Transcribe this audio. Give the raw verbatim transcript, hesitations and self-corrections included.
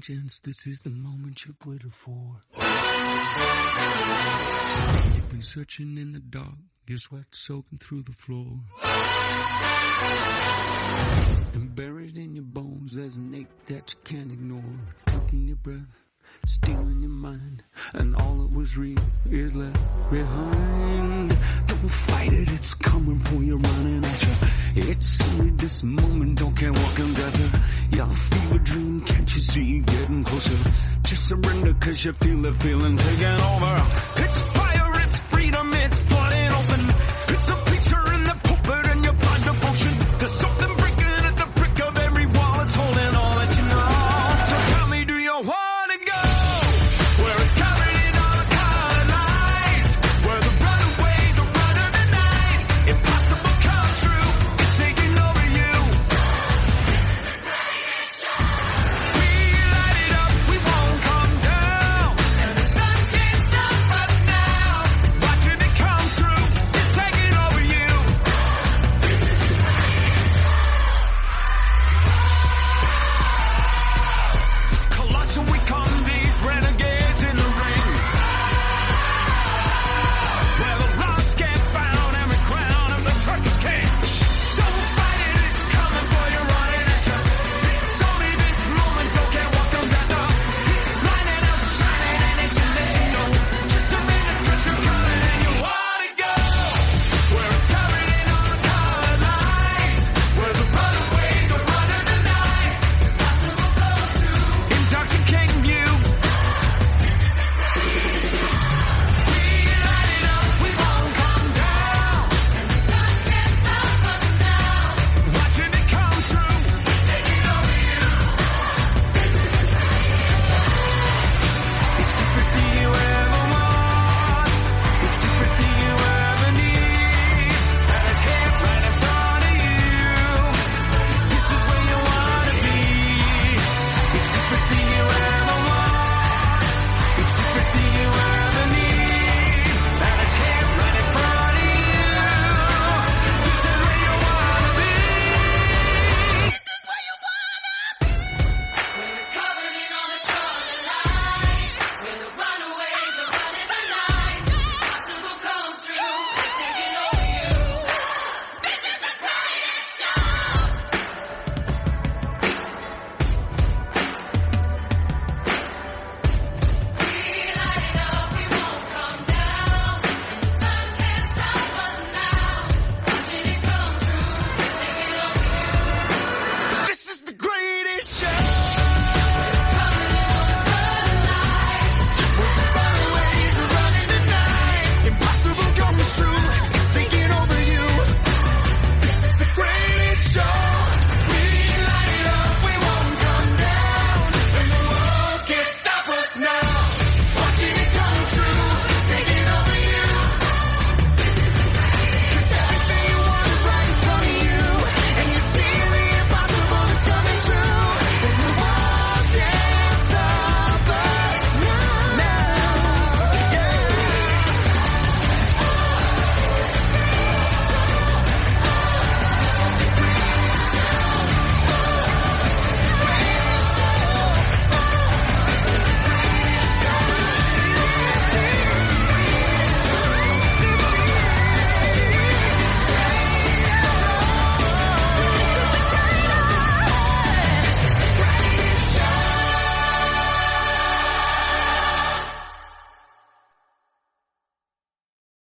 chance, this is the moment you've waited for. You've been searching in the dark, your sweat soaking through the floor. And buried in your bones, there's an ache that you can't ignore. Taking your breath, stealing your mind, and all that was real is left behind. Don't fight it, it's coming for you, running at you. It's only this moment, don't care what can gather. Your fever dream, can't you see, getting closer. Just surrender, cause you feel the feeling taking over. It's fire, it's freedom, it's flooding